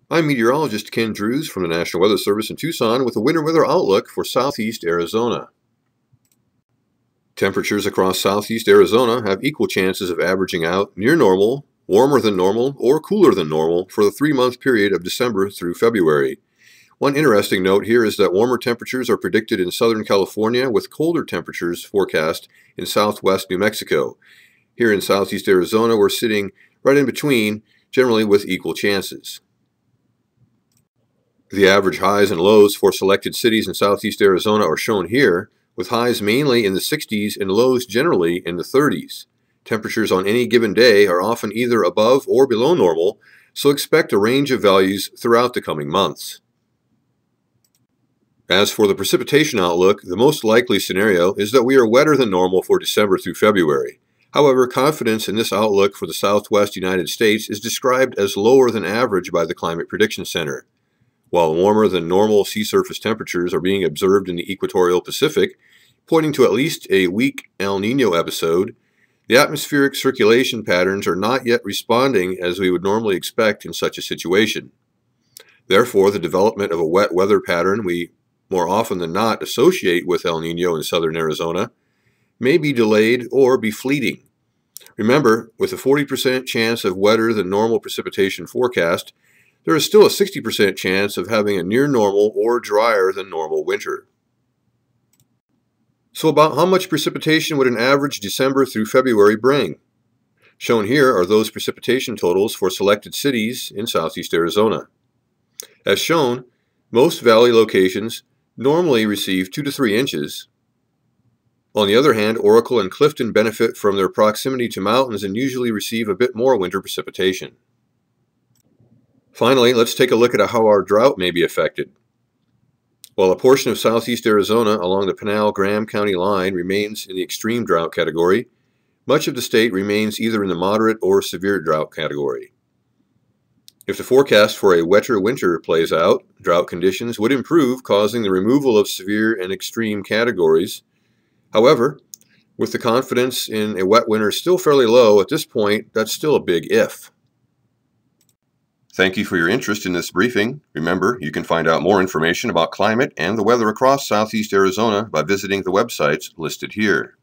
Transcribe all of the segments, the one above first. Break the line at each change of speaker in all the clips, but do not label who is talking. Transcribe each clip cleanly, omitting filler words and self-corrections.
I'm meteorologist Ken Drews from the National Weather Service in Tucson with a winter weather outlook for southeast Arizona. Temperatures across southeast Arizona have equal chances of averaging out near normal, warmer than normal, or cooler than normal for the 3-month period of December through February. One interesting note here is that warmer temperatures are predicted in Southern California with colder temperatures forecast in southwest New Mexico. Here in southeast Arizona, we're sitting right in between, generally with equal chances. The average highs and lows for selected cities in southeast Arizona are shown here, with highs mainly in the 60s and lows generally in the 30s. Temperatures on any given day are often either above or below normal, so expect a range of values throughout the coming months. As for the precipitation outlook, the most likely scenario is that we are wetter than normal for December through February. However, confidence in this outlook for the southwest United States is described as lower than average by the Climate Prediction Center. While warmer than normal sea surface temperatures are being observed in the equatorial Pacific, pointing to at least a weak El Niño episode, the atmospheric circulation patterns are not yet responding as we would normally expect in such a situation. Therefore, the development of a wet weather pattern we more often than not associate with El Niño in southern Arizona may be delayed or be fleeting. Remember, with a 40% chance of wetter than normal precipitation forecast, there is still a 60% chance of having a near normal or drier than normal winter. So about how much precipitation would an average December through February bring? Shown here are those precipitation totals for selected cities in southeast Arizona. As shown, most valley locations normally receive 2 to 3 inches. On the other hand, Oracle and Clifton benefit from their proximity to mountains and usually receive a bit more winter precipitation. Finally, let's take a look at how our drought may be affected. While a portion of southeast Arizona along the Pinal-Graham County line remains in the extreme drought category, much of the state remains either in the moderate or severe drought category. If the forecast for a wetter winter plays out, drought conditions would improve, causing the removal of severe and extreme categories. However, with the confidence in a wet winter still fairly low at this point, that's still a big if. Thank you for your interest in this briefing. Remember, you can find out more information about climate and the weather across southeast Arizona by visiting the websites listed here.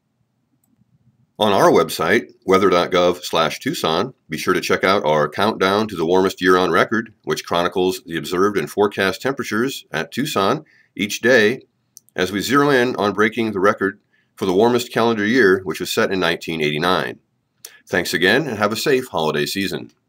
On our website, weather.gov/Tucson, be sure to check out our Countdown to the Warmest Year on Record, which chronicles the observed and forecast temperatures at Tucson each day as we zero in on breaking the record for the warmest calendar year, which was set in 1989. Thanks again, and have a safe holiday season.